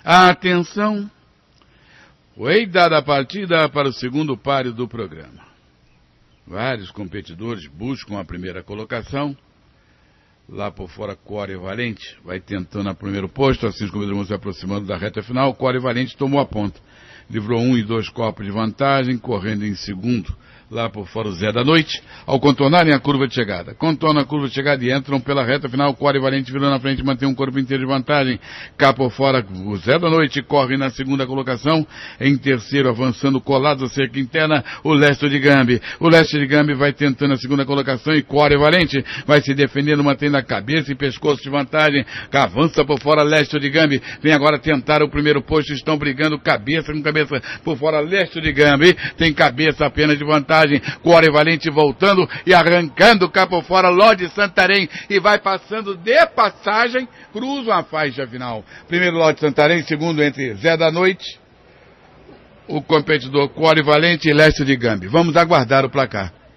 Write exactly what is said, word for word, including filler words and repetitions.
Atenção! Foi dada a partida para o segundo páreo do programa. Vários competidores buscam a primeira colocação. Lá por fora, Core Valente vai tentando a primeiro posto, assim os competidores vão se aproximando da reta final. Core Valente tomou a ponta. Livrou um e dois copos de vantagem, correndo em segundo. Lá por fora o Zé da Noite, ao contornarem a curva de chegada. Contornam a curva de chegada e entram pela reta final. Core Valente virou na frente, mantém um corpo inteiro de vantagem. Cá por fora, o Zé da Noite corre na segunda colocação. Em terceiro, avançando colado a cerca interna, o Leste de Gambi. O Leste de Gambi vai tentando a segunda colocação e Core Valente vai se defendendo, mantendo a cabeça e pescoço de vantagem. Avança por fora, Leste de Gambi. Vem agora tentar o primeiro posto. Estão brigando cabeça com cabeça por fora, Leste de Gambi. Tem cabeça apenas de vantagem. Core Valente voltando e arrancando cá por fora, Lorde Santarém, e vai passando de passagem, cruzam a faixa final. Primeiro Lorde Santarém, segundo entre Zé da Noite, o competidor Core Valente e Leste de Gambi. Vamos aguardar o placar.